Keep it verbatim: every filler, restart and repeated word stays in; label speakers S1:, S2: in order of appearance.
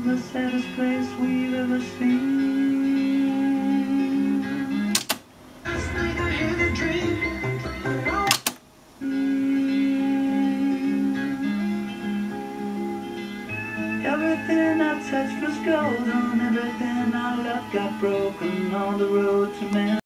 S1: the saddest place we've ever seen. Last night I had a dream. Everything I touched was golden. Everything I loved got broken on the road to man.